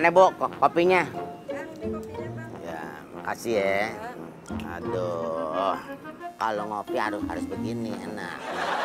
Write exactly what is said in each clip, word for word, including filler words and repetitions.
Mana Bu ko kopinya? Ya, makasih ya. Aduh, kalau ngopi harus harus begini enak.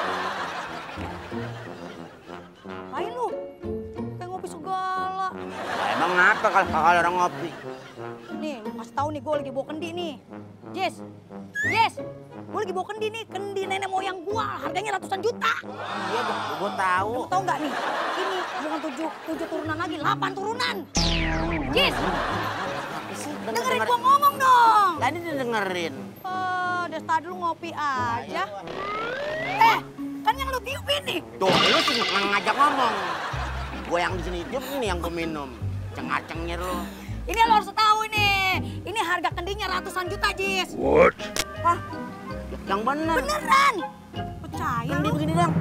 Ayo lu, kayak ngopi segala. Nah, emang apa kalau kalau orang ngopi? Nih, kasih tahu nih, gue lagi bawa kendi nih. Jess, Jess, gue lagi bawa kendi nih, kendi nenek moyang gue, harganya ratusan juta. Iya, gua, gua tahu. Lu tahu nggak nih? Ini bukan tujuh, tujuh turunan lagi, delapan turunan. Jess, dengerin gue ngomong dong. Tadi udah dengerin. Oh, dari tadi lu ngopi aja. Eh, kan yang lu tiup ini. Tuh, lu sih ngajak ngomong. Gue yang di sini tiup, ini yang gue minum. Cengar-cengir lu. Ini lo harus tahu ini. Ini harga kendinya ratusan juta, Jis. What? Wah, Yang bener. beneran. Percaya Kendi lu. begini dong.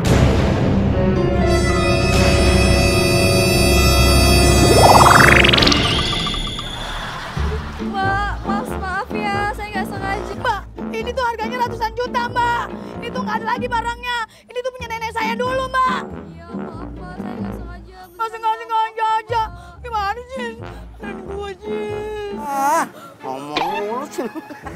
Mbak, maaf, maaf ya, saya nggak sengaja. Mbak, ini tuh harganya ratusan juta, Mbak. Ini tuh nggak ada lagi barangnya. Ini tuh punya nenek saya dulu, Mbak. Iya, maaf Mbak, saya nggak sengaja. Nggak sengaja aja. Gimana, Jis? Dan gue, Jis. Ah, ngomong mulu sih.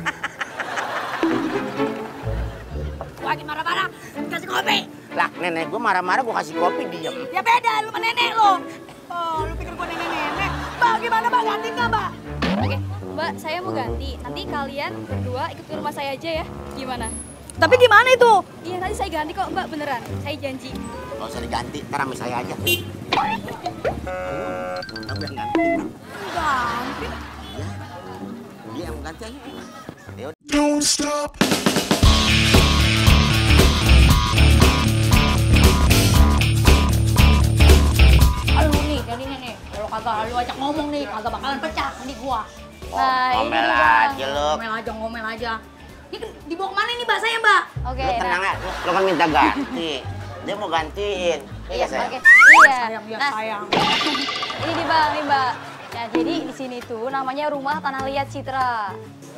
Lagi marah-marah, kasih kopi. Lah, nenek gue marah-marah, gue kasih kopi, diem. Ya beda, lu sama nenek lu. Oh, lu pikir gue nenek-nenek. Mbak, gimana, Mbak? Ganti nggak, Mbak? Oke, Mbak, saya mau ganti. Nanti kalian berdua ikut ke rumah saya aja ya. Gimana? Tapi gimana itu? Iya, nanti saya ganti kok, Mbak, beneran. Saya janji. Gak usah diganti, ntar sama saya aja. Kamu yang ganti. Ganti. Iya, dia yang ganti aja. Yaudah. Don't stop. Lu nih, jadinya nih. Kalau kagak lu ajak ngomong nih, kagak bakalan pecah nih gua. Nah, ini Ngomel nih, Bang. aja lu. Ngomel aja, ngomel aja. Ini kan dibawa kemana nih, Mbak, saya, Mbak? Oke, Lu tenang nah. ya, lu, lu kan minta ganti. Dia mau gantiin. Iya, sayang? oke. Iya. Sayang, ya Nah, sayang. ini nih, Bang, nih, Mbak. Nah, jadi di sini tuh namanya Rumah Tanah Liat Citra.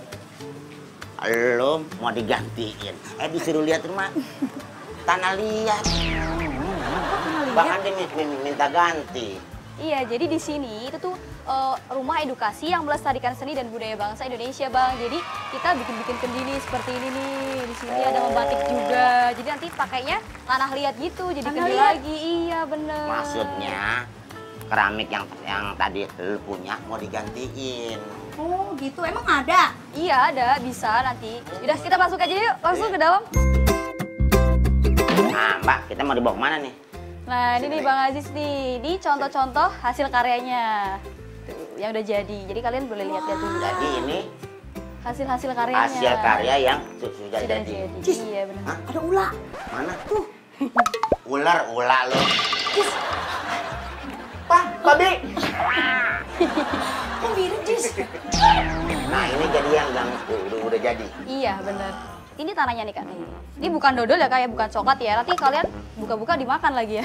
Lu mau digantiin. Eh, disuruh lihat rumah. Tanah liat. Bahkan dia min- min- minta ganti. Iya, jadi di sini itu tuh eh, rumah edukasi yang melestarikan seni dan budaya bangsa Indonesia, Bang. Jadi kita bikin-bikin kendi nih seperti ini nih. Di sini ada membatik juga. Jadi nanti pakainya tanah liat gitu, jadi Tanah kendi liat? lagi. Iya, bener. Maksudnya keramik yang yang tadi lu punya mau digantiin. Oh, gitu. Emang ada? Iya, ada, bisa nanti. Udah, kita masuk aja yuk, langsung ke dalam. Nah, Mbak, kita mau dibawa kemana nih? Nah, ini nih Bang Aziz nih. Ini contoh-contoh hasil karyanya. Tuh, yang udah jadi. Jadi kalian boleh lihat-lihat dulu. Jadi ini Hasil-hasil karyanya. hasil karya yang su- sudah Sudah jadi. jadi. Cis. Iya, benar. Hah? Ada ular. Mana? Tuh. Ular, ular lo. Jis, Pak, babi. kok mirip, Jis? Nah, ini jadi yang gang udah, udah jadi. Iya, bener. Ini tanahnya nih, Kak. Nih. Ini bukan dodol ya, kayak bukan coklat ya. Nanti kalian buka-buka dimakan lagi ya.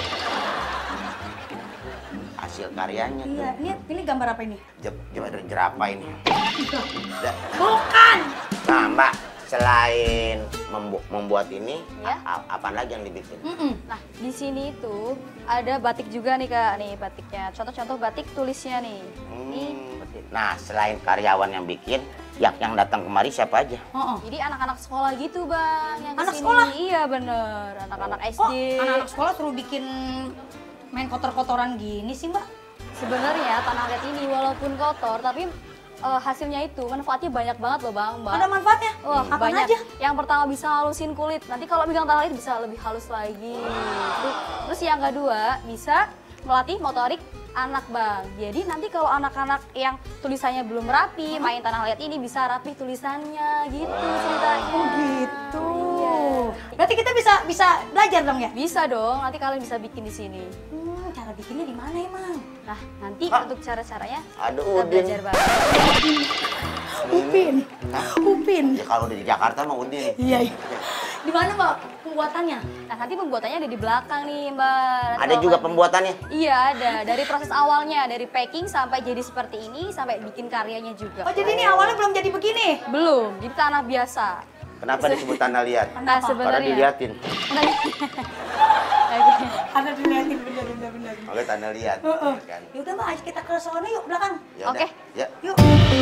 Hasil karyanya tuh. Iya, ini, ini gambar apa ini? Jep, jep, ada jerapah ini. Dah. Bukan! Nah, Mbak, selain membu- membuat ini, Ya. a- a- apa lagi yang dibikin? Mm-mm. Nah, di sini itu ada batik juga nih, Kak. Nih, batiknya. Contoh-contoh batik tulisnya nih. Ini Hmm. Nah, selain karyawan yang bikin, yang yang datang kemari siapa aja? Oh, oh. jadi anak-anak sekolah gitu, Bang, yang Anak kesini. sekolah? Iya, bener. Anak-anak S Kok D. anak-anak sekolah suruh bikin main kotor-kotoran gini sih, Mbak? Sebenarnya tanah liat ini walaupun kotor, tapi eh, hasilnya itu manfaatnya banyak banget loh, Bang, Mbak. Ada manfaatnya? Wah, Apaan banyak. aja? Yang pertama bisa halusin kulit. Nanti kalau pegang tanah liat bisa lebih halus lagi. Terus, terus yang kedua bisa melatih motorik anak, Bang. Jadi nanti kalau anak-anak yang tulisannya belum rapi, main tanah liat ini bisa rapi tulisannya gitu ceritanya. Oh, gitu. Iya. Berarti kita bisa bisa belajar dong ya? Bisa dong, nanti kalian bisa bikin di sini. Hmm, cara bikinnya di mana emang? Nah, nanti Ah. untuk cara-caranya Aduh, kita Udin. belajar bareng. Upin. Upin. Ya, kalau udah di Jakarta mah Udin. Iya. iya. Di mana, Mbak, pembuatannya? Nah, nanti pembuatannya ada di belakang nih, Mbak. Nanti Ada kalau juga kalian- pembuatannya? Iya, ada. Dari proses awalnya, dari packing sampai jadi seperti ini, sampai bikin karyanya juga. Oh, jadi ini awalnya belum jadi begini? Belum, jadi tanah biasa. Kenapa disebut tanah liat? Nah, Karena sebenarnya. diliatin. Oke. Ada dilihatin bener bener bener. Oke, tanda lihat. Heeh. Kan? Yaudah Mbak, ayo kita ke sana yuk belakang. Ya Oke. udah, Ya. Yuk.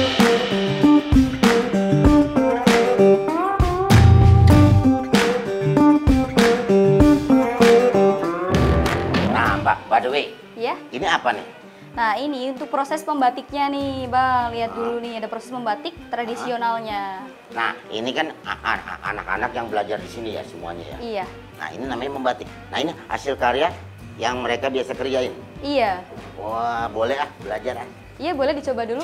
Nah, Mbak, by the way, Ya. ini apa nih? Nah, ini untuk proses pembatiknya nih, Bang. Lihat dulu nih, ada proses membatik tradisionalnya. Nah, ini kan a- a- anak-anak yang belajar di sini ya semuanya ya. Iya. Nah, ini namanya membatik. Nah, ini hasil karya yang mereka biasa kerjain. Iya. Wah, boleh ah belajar ah. Iya, boleh dicoba dulu.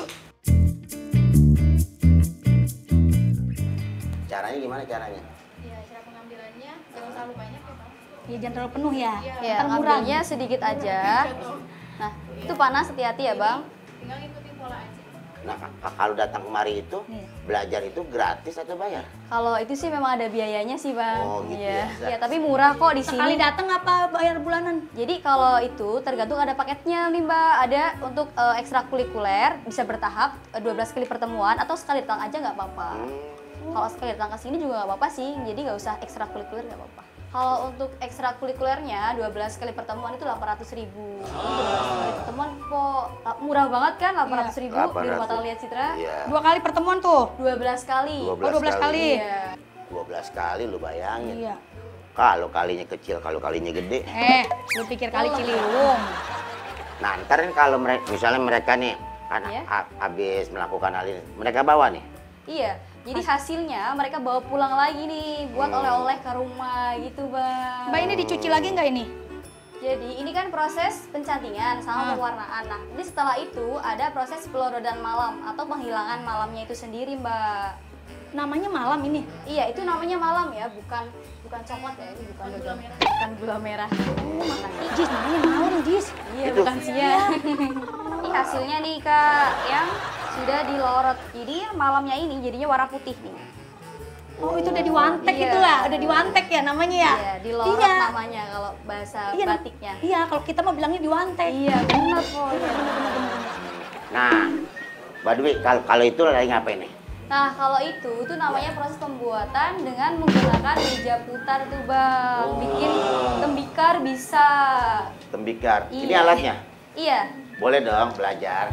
Caranya gimana caranya? Iya, cara pengambilannya jangan terlalu banyak ya, Bang. Ya jangan terlalu penuh ya. Ya, Ntar murah. ngambilnya sedikit aja. Nah, itu panas, hati-hati ya, Bang. Tinggal ngikutin pola aja. Nah, k- kalau datang kemari itu Nih. belajar itu gratis atau bayar? Kalau itu sih memang ada biayanya sih, Bang. Oh, gitu Iya. ya. Iya, tapi murah kok di Sekali sini. datang apa bayar bulanan? Jadi kalau itu tergantung ada paketnya nih, Mbak. Ada untuk eh, ekstrakurikuler bisa bertahap eh, dua belas kali pertemuan atau sekali datang aja nggak apa-apa. Hmm. Kalau sekali datang ke sini juga nggak apa-apa sih. Jadi nggak usah ekstrakurikuler nggak apa-apa. Kalau untuk ekstrakurikulernya dua belas kali pertemuan itu delapan ratus ribu. dua belas kali pertemuan kok ah, murah banget kan delapan ratus ribu di Rumah delapan ratus. Tangga Lihat Citra. Iya. Dua kali pertemuan tuh. dua belas kali. dua Oh, dua belas kali. Iya. dua belas kali lu bayangin. Iya. Kalau kalinya kecil, kalau kalinya gede. Eh, lu pikir kali Ciliwung. Nah, ntar kan kalau mereka, misalnya mereka nih kan Iya. ha- habis melakukan hal ini, mereka bawa nih. Iya, jadi hasilnya mereka bawa pulang lagi nih buat Hmm. oleh-oleh ke rumah gitu, Bang. Mbak ini dicuci lagi nggak ini? Jadi ini kan proses pencantingan sama Ah. pewarnaan. Nah, jadi setelah itu ada proses pelorodan malam atau penghilangan malamnya itu sendiri, Mbak. Namanya malam ini. Iya, itu namanya malam ya, bukan bukan coklat ya, ini bukan gula merah. Bukan gula merah. Oh, makanya Jis, namanya malam Jis. Iya, Itu. bukan siang. Ini hasilnya nih, Kak, yang sudah dilorot. Jadi malamnya ini jadinya warna putih nih. Oh, itu udah diwantek Iya. itu lah, udah diwantek ya namanya ya? Iya, dilorot Iya. namanya kalau bahasa Iya, batiknya. Iya, kalau kita mah bilangnya diwantek. Iya, benar kok. Iya. Nah, by the way, kalau kalau itu lagi ngapain nih? Nah, kalau itu itu namanya proses pembuatan dengan menggunakan meja putar tuh, Bang. Oh. Bikin tembikar bisa. Tembikar. Ini Iya. alatnya. Iya. Boleh dong belajar.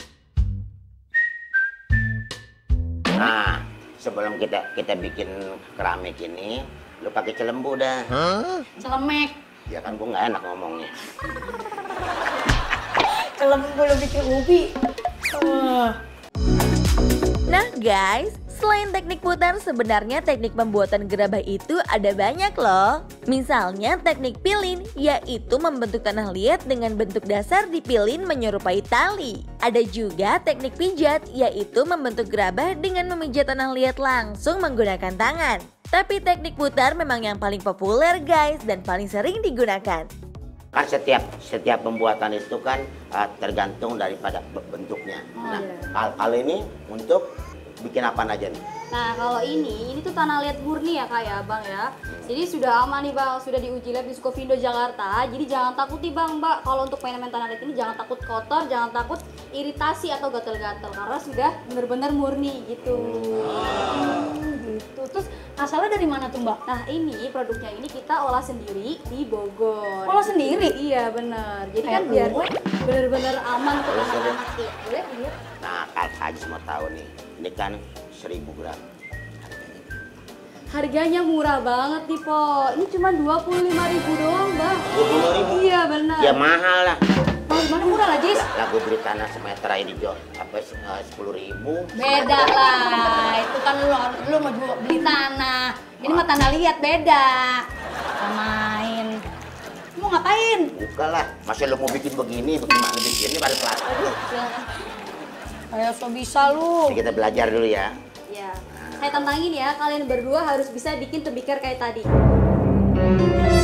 Nah, sebelum kita kita bikin keramik ini, lu pakai celembu dah. Celemek. Ya kan gua nggak enak ngomongnya. Celemek lu bikin ubi. Uh. Nah guys, selain teknik putar, sebenarnya teknik pembuatan gerabah itu ada banyak loh. Misalnya teknik pilin, yaitu membentuk tanah liat dengan bentuk dasar dipilin menyerupai tali. Ada juga teknik pijat, yaitu membentuk gerabah dengan memijat tanah liat langsung menggunakan tangan. Tapi teknik putar memang yang paling populer guys dan paling sering digunakan. Kan setiap setiap pembuatan itu kan uh, tergantung daripada be- bentuknya. Nah, kal- kalau ini untuk bikin apa aja nih? Nah, kalau ini, ini tuh tanah liat murni ya, Kak ya, Bang ya. Jadi sudah aman nih, Bang. Sudah diuji lab di Sukovindo, Jakarta. Jadi jangan takut nih, Bang, Mbak. Kalau untuk main-main tanah liat ini jangan takut kotor, jangan takut iritasi atau gatel-gatel. Karena sudah benar-benar murni gitu. Gitu. Terus asalnya dari mana tuh Mbak? Nah, ini produknya ini kita olah sendiri di Bogor. Olah sendiri? Iya, benar. Jadi kan Kayak biar gue. benar-benar aman untuk Boleh, boleh. anak-anak. Iya, boleh lihat. Nah, Kak Haji mau tahu nih, ini kan seribu gram. Harganya murah banget nih, Po. Ini cuma dua puluh lima ribu doang, Bang. dua puluh lima ribu? Iya, benar. Ya mahal lah. Mau gimana murah lah Jis? Lah gue beli tanah semeter ini Jo, apa sepuluh ribu? Beda lah, itu kan lu, lu mau jual beli tanah. Ini mah tanah liat beda. Samain. Mau ngapain? Buka lah, masa lu mau bikin begini, bagaimana bikinnya pada plastik? Kayak so bisa lu. Kita belajar dulu ya. Ya, saya tantangin ya, kalian berdua harus bisa bikin tembikar kayak tadi.